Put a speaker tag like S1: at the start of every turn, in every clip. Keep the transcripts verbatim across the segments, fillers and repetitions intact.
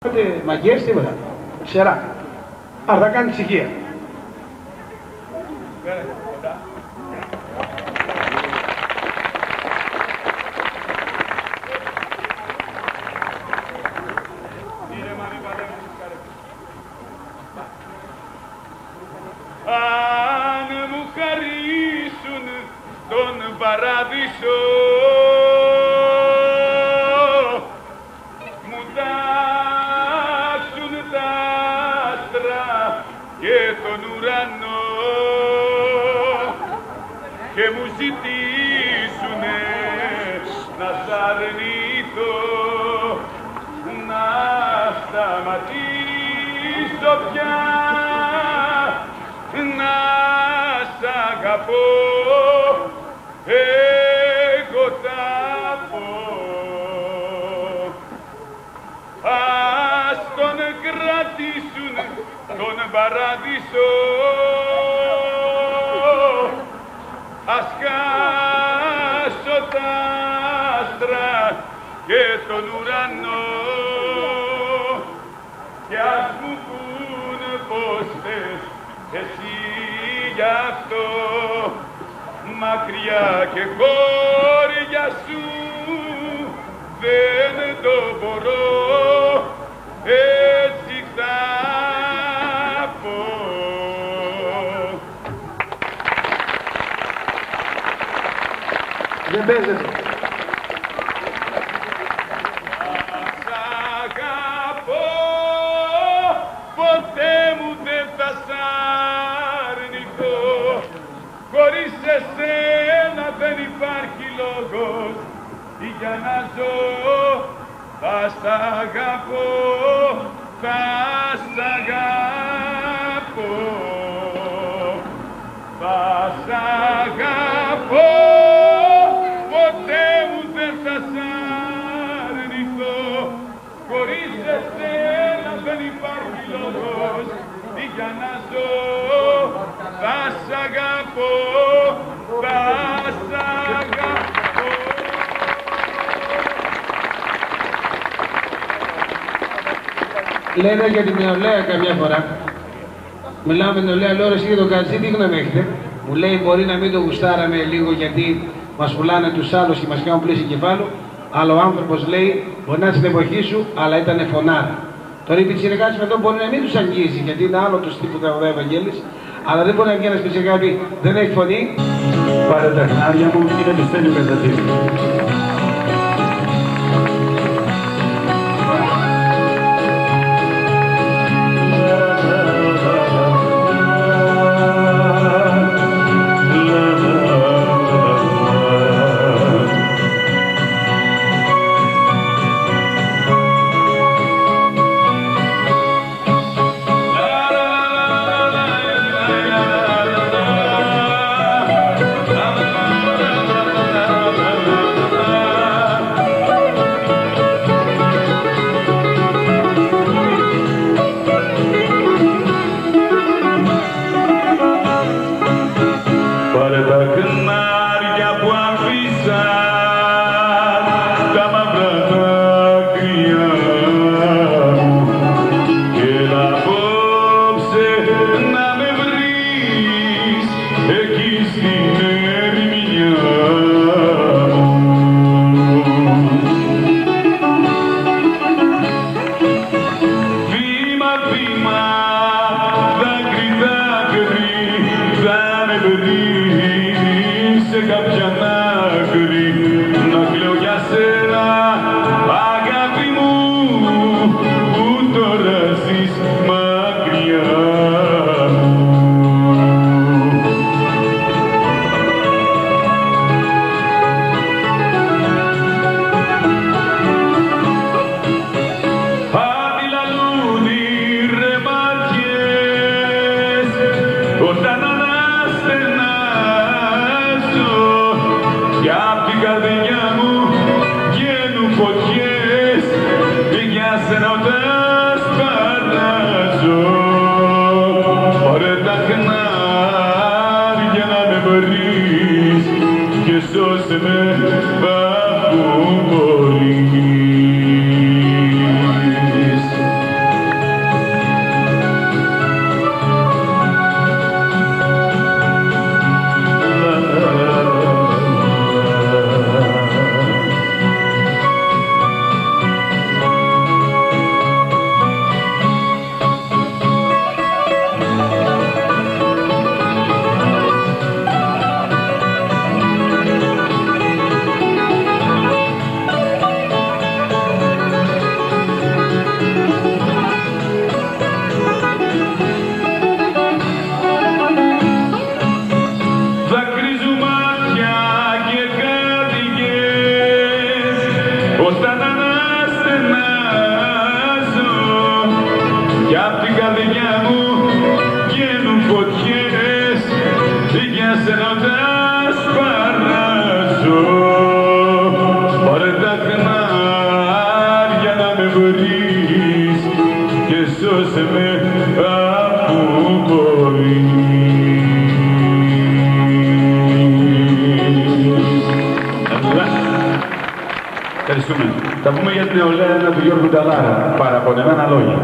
S1: Μαγκές, τίποτα. Ξερά. Άρα θα κάνει ησυχία.
S2: Αν μου χαρίσουν τον παράδεισο, μου τάσουν τα άστρα και τον ουρανό και μου ζητήσουνε να σ' αρνηθώ, να σταματήσω πια, να σ' αγαπώ, εγώ θα πω. Ας τον κρατήσουν τον παράδεισο, ας χάσω τα άστρα και τον ουρανό και ας μου πουν πως θες εσύ γι' αυτό, μακριά και χώρια σου δεν το μπορώ, έτσι θα πω.
S1: Δεν παίζεται.
S2: Σ' αγαπώ, ποτέ μου δεν θα σ' αρνηθώ, χωρίς εσένα δεν υπάρχει λόγος για να ζω. Θα σ' αγαπώ, θα σ' αγαπώ, θα σ' αγαπώ, ποτέ μου δεν θα σ' αρνηθώ, χωρίς εσένα δεν υπάρχει λόγος για να ζω. Θα σ' αγαπώ, θα σ' αγαπώ.
S1: Λένε για την νεολαία καμιά φορά. Μιλάω με την νεολαία, λέω εσύ για τον Κατζή, τι γνώμη έχετε? Μου λέει μπορεί να μην το γουστάραμε λίγο γιατί μας πουλάνε τους άλλους και μας κάνουν πλήση κεφάλου, αλλά ο άνθρωπος λέει μπορεί να είναι στην εποχή σου, αλλά ήταν φωνάρα. Τώρα οι πιτσιρικάδες με εδώ μπορεί να μην τους αγγίζει γιατί είναι άλλο τους τύπου τραγουδάει ο Ευαγγέλης, αλλά δεν μπορεί να βγει ένας πιτσιρικάδης δεν έχει φωνή.
S3: Πάρε τα χνάρια μου και είναι πιστέλιο πεντατήρι.
S2: με που μπορείς. σώσε με αφού μπορεί. Ευχαριστούμε. Θα πούμε για την νεολαία του Γιώργου Νταλάρα, παραπονεμένα λόγια.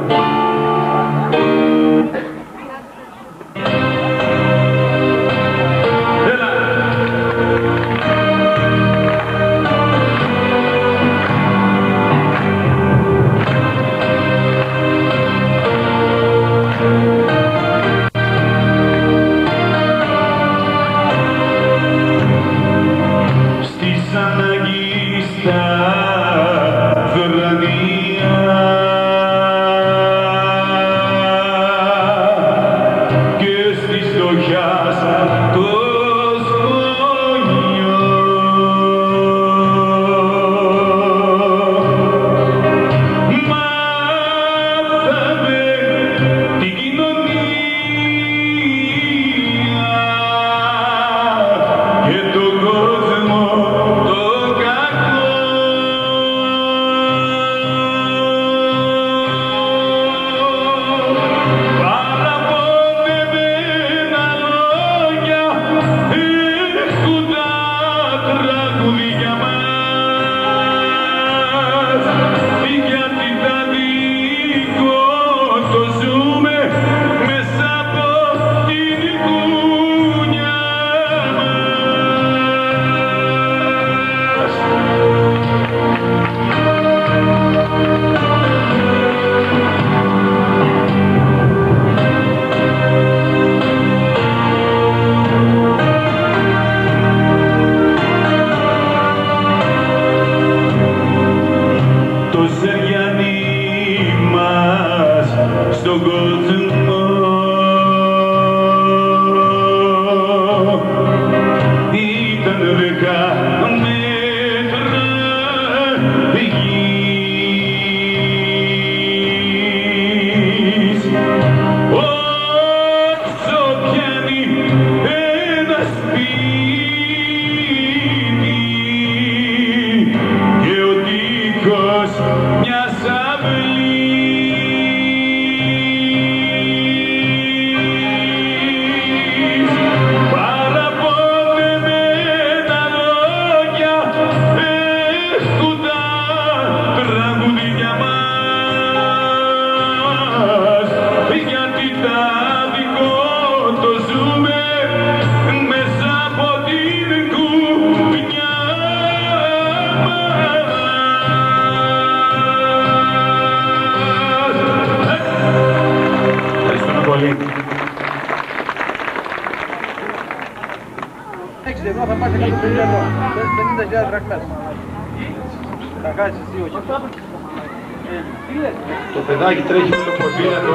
S4: Το παιδάκι τρέχει με το ποδήλατο,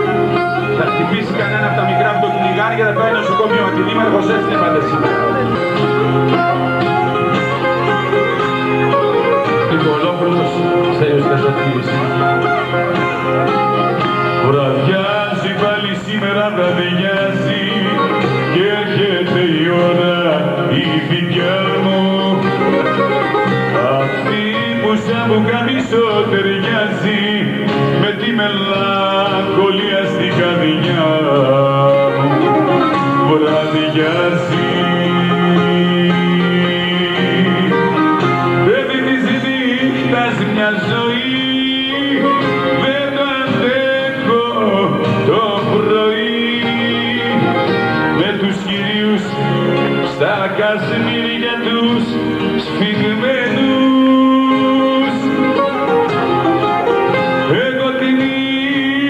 S4: θα χτυπήσει κανένα από τα μικρά που το κυνηγάνε και θα πάει νοσοκομείο. Την ημέρχος έστειματε σήμερα. Νικολόπουλος, Στέλιος Τεσσατήρης. Βραδιάζει πάλι σήμερα, βραδιάζει και έρχεται η ώρα η φυγιά μου. Αυτή που σαν μπουκαμισό ταιριάζει με τη μελαγχολία στην καρδιά μου. Βραδιάζει. Παιδί της νύχτας μια ζωή δεν το αντέχω το πρωί με τους κυρίους στα κασμίρια τους σφιγμένους. Εγώ τη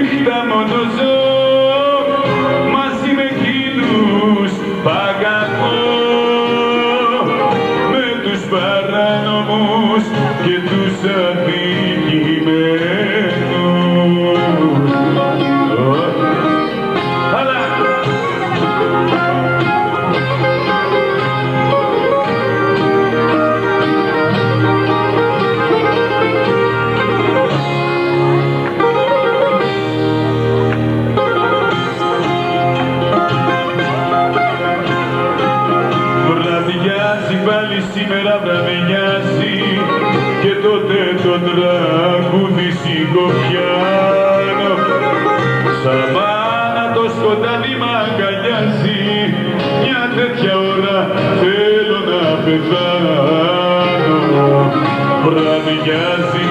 S2: πεθάνω βραδιάζει.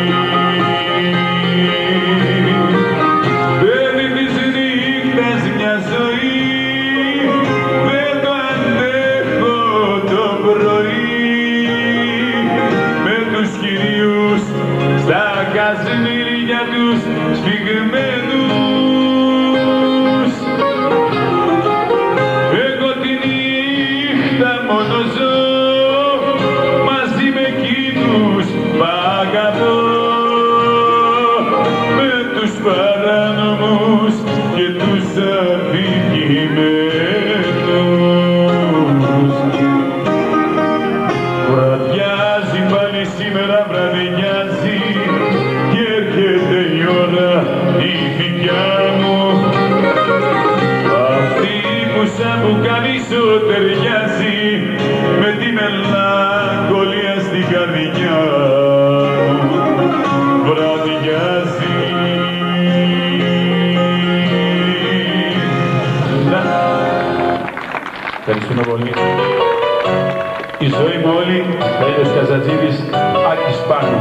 S2: Παίρνει της νύχτας μια ζωή, δεν το αντέχω το πρωί, με τους κυρίους στα κασμίρια τους σφιγμένους. Εγώ τη νύχτα μόνο ζω μαζί με εκείνους που αγαπώ, με τους παράνομους και τους αδικημένους. Βραδιάζει πάλι σήμερα, βραδιάζει και έρχεται η ώρα η δικιά μου, αυτή που σαν μπουκάμισο ταιριάζει με τη μελαγχολία στην καρδιά μου. Βραδιάζει.
S4: Ευχαριστούμε πολύ. Η ζωή μου όλη, Τέλειος Καζατζίδης, Άκης Πάνου.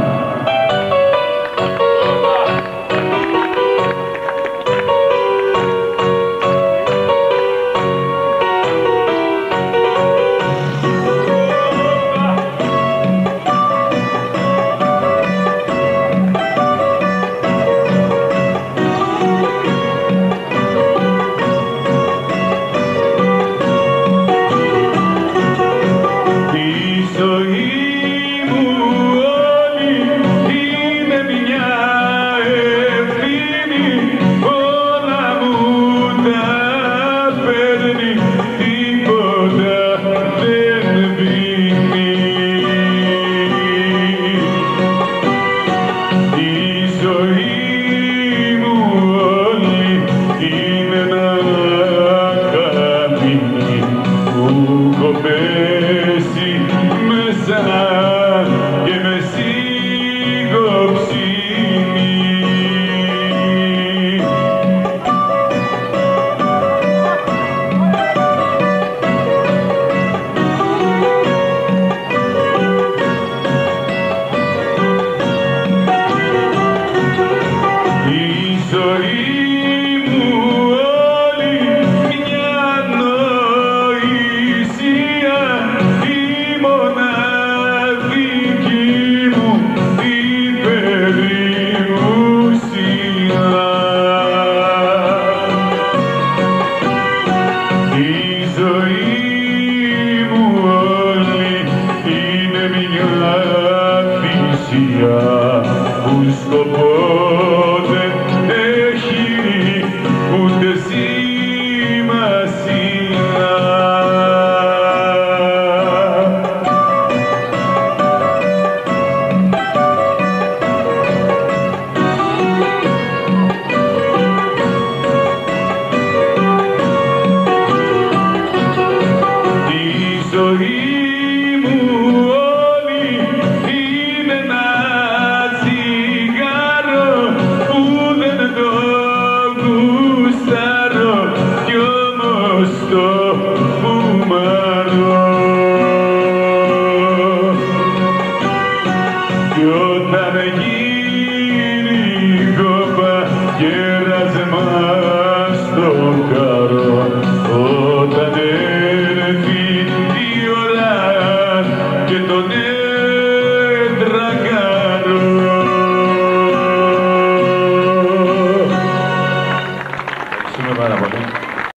S2: Και το